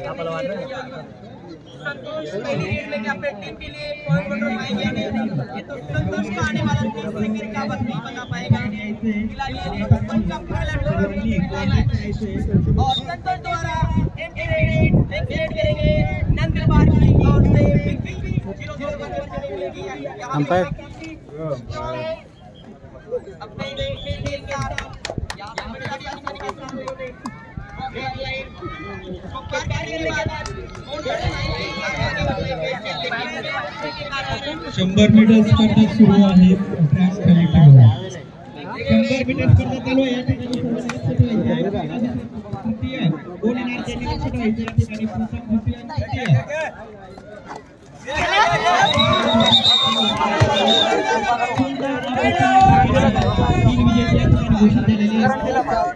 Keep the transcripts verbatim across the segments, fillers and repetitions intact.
संतोष पहली रीड में क्या अपने टीम के लिए पॉइंट बन पाएंगे या नहीं, ये तो संतोष का आने वाला तीस सेकंड का वक्त नहीं बता पाएगा। फिलहाल ये ओपन का पहला और संतोष द्वारा एम के रेड नेक्स्ट रेड करेंगे नंदरबार की ओर से जीरो जीरो बन मिलेगी। अंपायर अपने खेल खेल के आ रहा यहां पे बड़ी आसानी के साथ शंभर मीटर स्पर्धा सुरू आहे. शंभर मीटर स्पर्धा चालू आहे. या ठिकाणी गोल येणार त्या ठिकाणी ठेवायचे. या ठिकाणी प्रथम द्वितीय तीन विजय या ठिकाणी घोषित झालेले आहेत.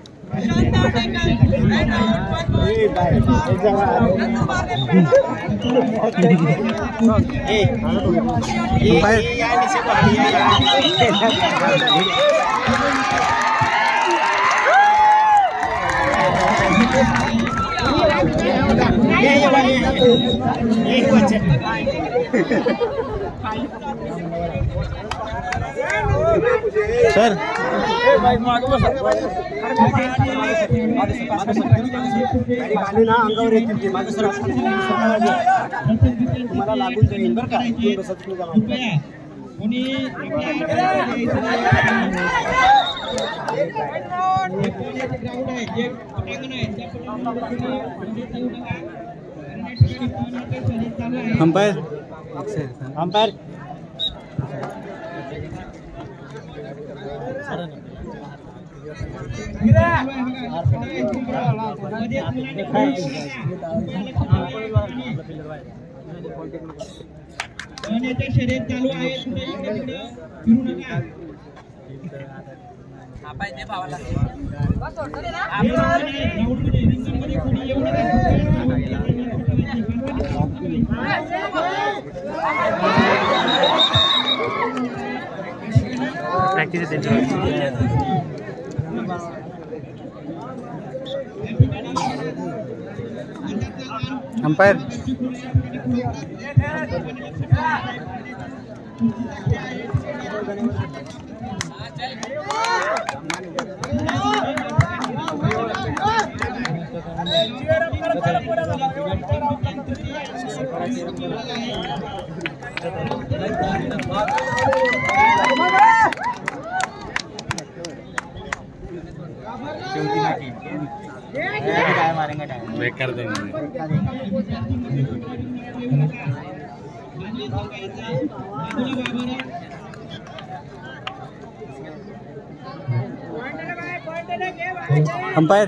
सर ना अंगावर येतील माझं सर तुम्हाला लागून जाईल बरं का. अंपायर अंपायर शर्यत चालू आहे. फिरू नका. प्रैक्टिस अंपायर ब्रेक कर देंगे. अंपायर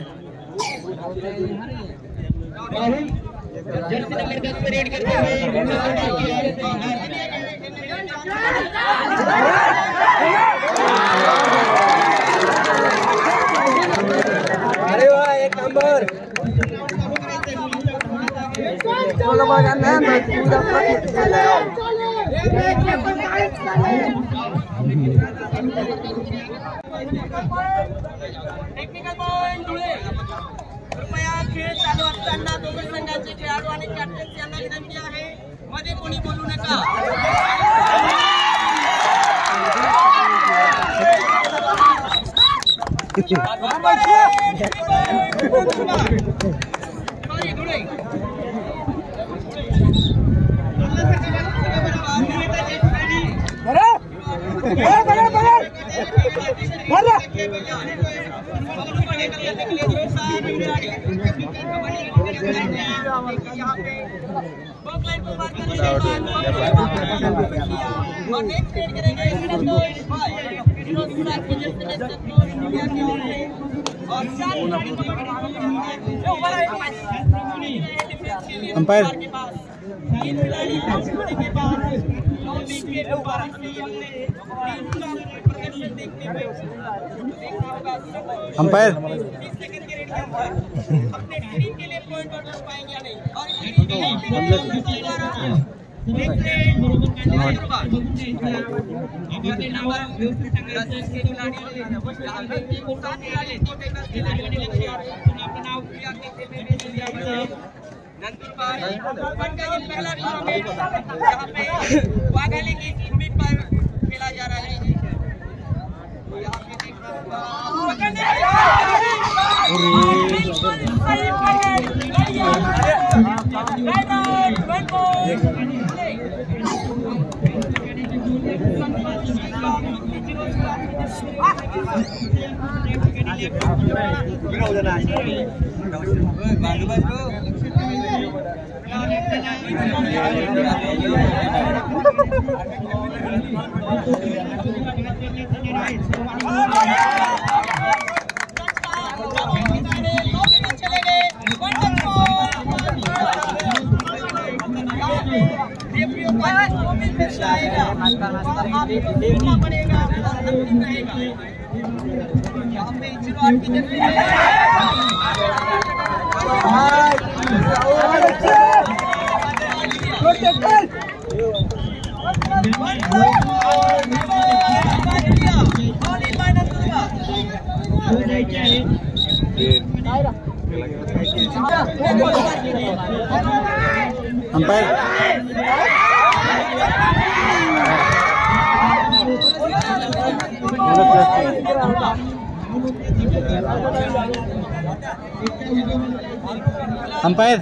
अरे वाह एक नंबर. Technical point Dhule. कृपया खेळ चालू असताना दोन्ही संघाचे खेळाडू आणि कॅप्टन यांना विनंती आहे मध्ये कोणी बोलू नका. अंपायर अंपायर अपने टीम के लिए पॉइंट और पाएंगे या नहीं और टीम के लिए नंदुरबार का ये पहला टूर्नामेंट यहाँ पे वाघाली की भूमि पर खेला जा रहा है। यहाँ पे देख अंपायर अंपायर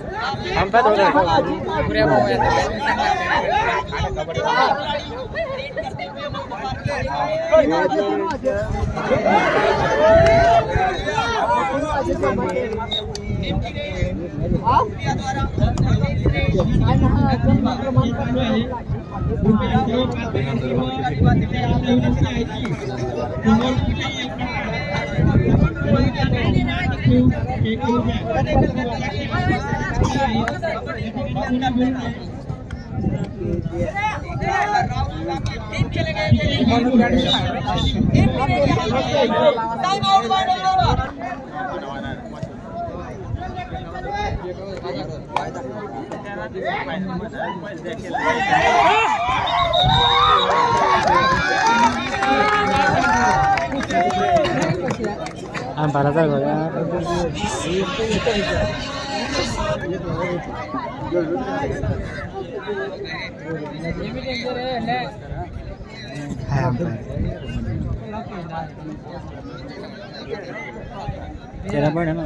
हाँ बारह साल हो गया तेरा बड़ है ना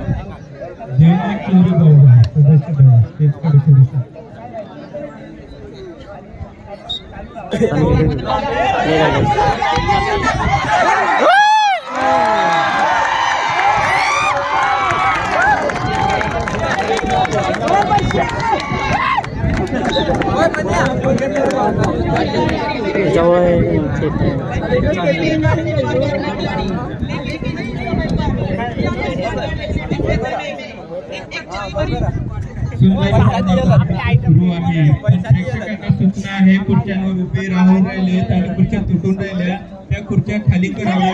सूचना आहे खुर्च्यांवर उभे राहून राहिले आणि खुर्च्या तुटून राहिल्या त्या खुर्च्या खाली कराव्या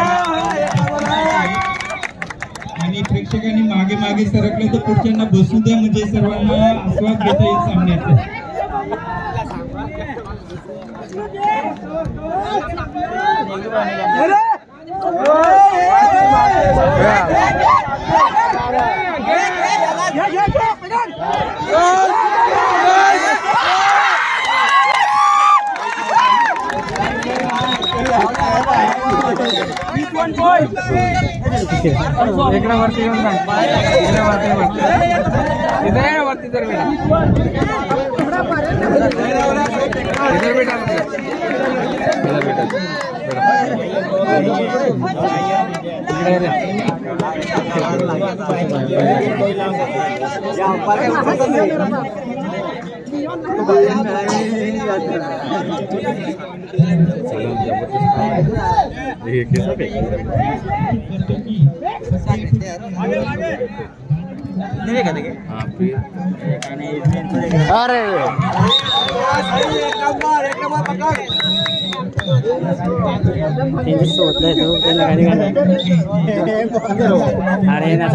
आणि प्रेक्षकांनी मागे मागे सरकले तर खुर्च्यांना बसू द्या म्हणजे सर्वांना आस्वाद घेता येईल सामन्याचा। अरे सोचले तो अरे ना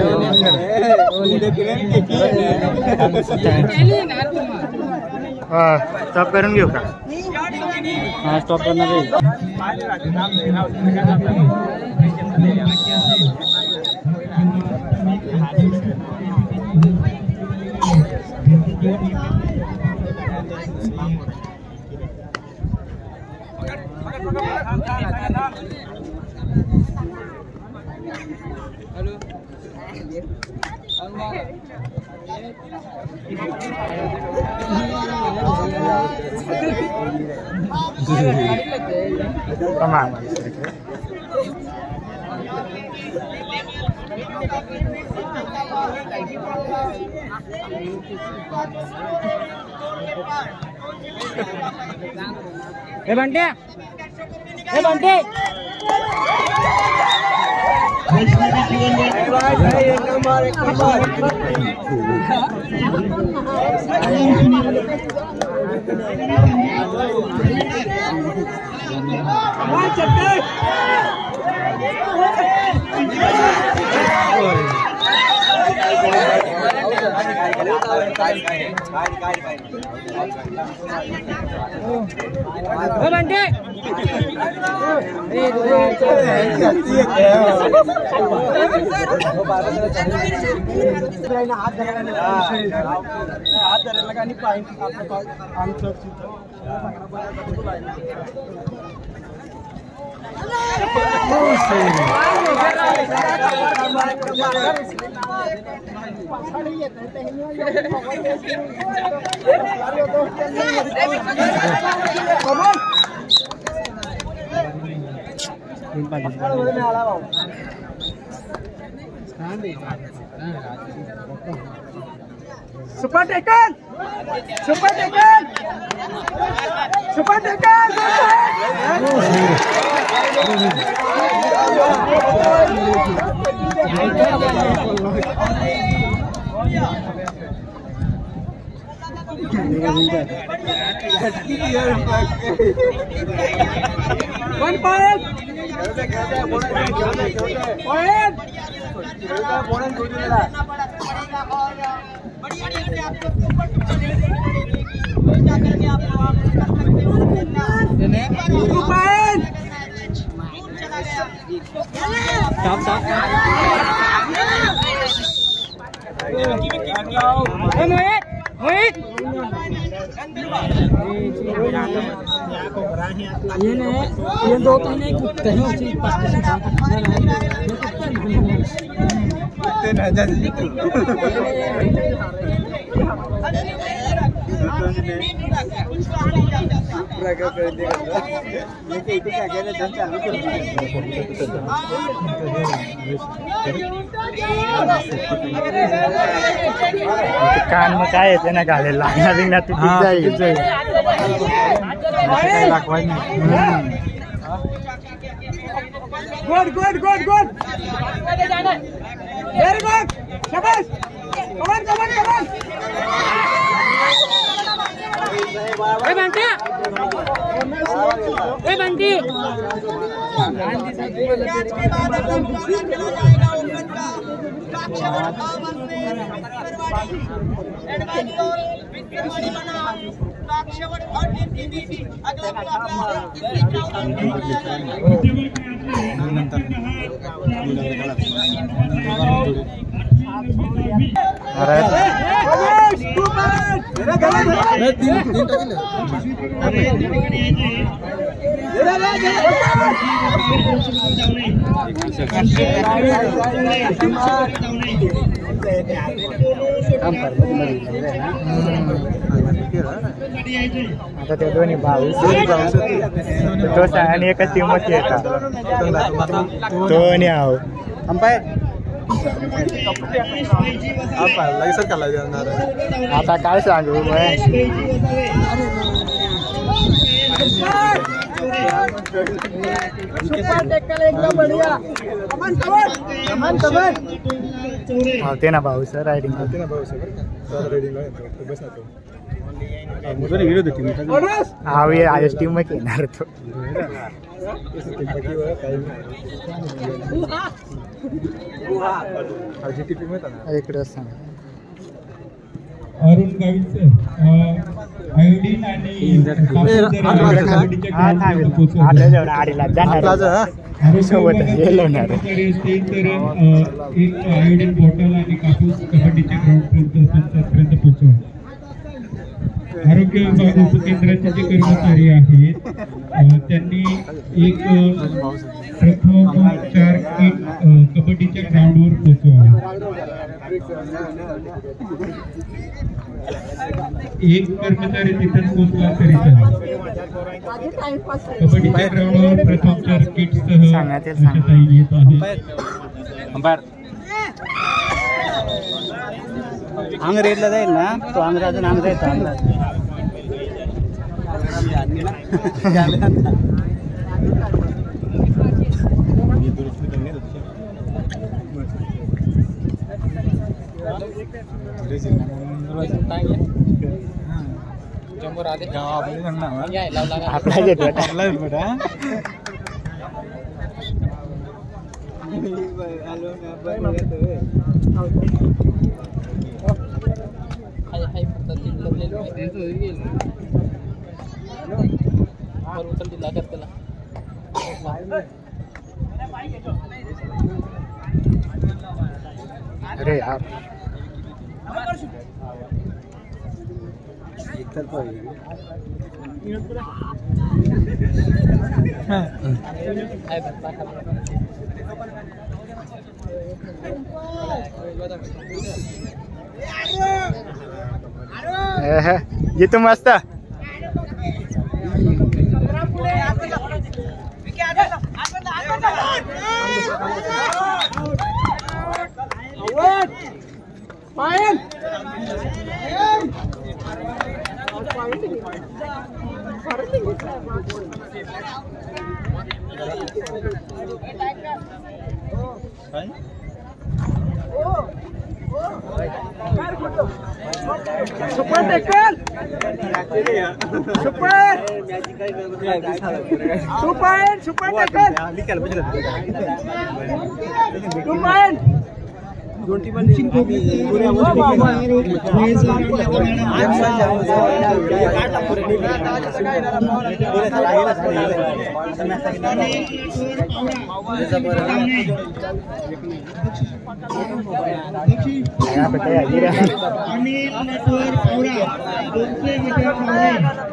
हाँ स्टॉप करून घेऊ का? हाँ स्टॉप करना चाहिए। ए बंटे ए बंटे एक नंबर एक Bunty super tackle super tackle super tackle one point point ये ने ये दो तीन एक कहीं उसी पास तीन हजार जी पूरा कर देगा ये के इतने क्या कहने जन चालू कर कान में काय येते ना गाले लागना बिना तू ठीक जाई good good good good very good शाबाश कमान कमान कमान ए बंटी ए बंटी मैच के बाद अगला मुकाबला खेला जाएगा उनका काक्षवड़ आवर से विस्फरवाड़ी एडवाइस और विस्फरवाड़ी बना काक्षवड़ और टीम के बीच अगला मुकाबला इसी ग्राउंड में खेला जाएगा अरे तीन तीन आता ते दोन्ही भाऊ तो आणि एकच टीमच येतात दोन्ही आहो अंपायर आता काय सांगू ते ना भाऊ सर रायडिंग हा आज टीम मध्ये येणार तो इकडे सांग अरुण गावित आयोडीन आणि आडीला जाणार सोबत गेलो ना एक आयोडीन बॉटल आणि कापूस कबड्डीच्या ग्राउंड पर्यंत पोहोचवा आरोग्य विभाग उपकेंद्राचे जे कर्मचारी आहेत अ, त्यांनी एक अ, प्रथमोपचार किट अ, कबड्डीच्या ग्राउंडवर पोहोचवावे. एक कर्मचारी तिथेच पोहोचला तरी चालेल. कबड्डीच्या ग्राउंडवर प्रथमोपचार किट सह आशाताई येत आहे. अंग्रेजला जाईल ना तो अंग्रेज अंग्रेज आपला घेतो अरे यार ये तो मस्त super tackle super two point super tackle two point दोन टीम अनिल नटवर पौरा दोनशे मीटर धावणे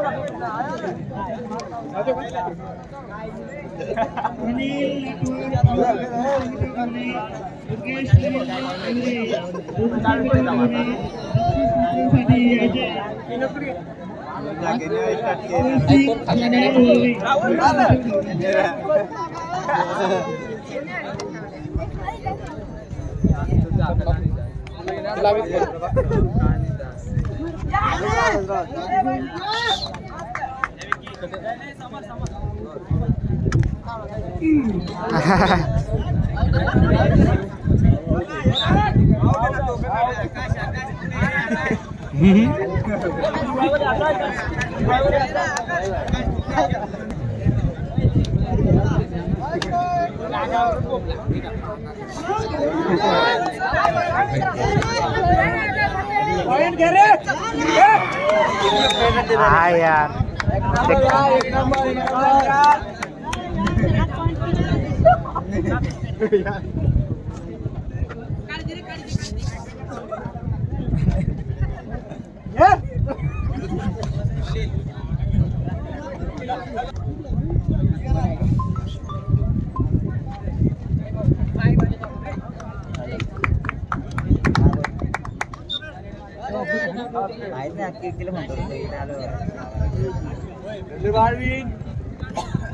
अनिल नटवर पौरा दोनशे मीटर धावणे योगेश इंगळे दोनशे मीटर धावणे साठी यायचे हाँ यार किलो म्हणतो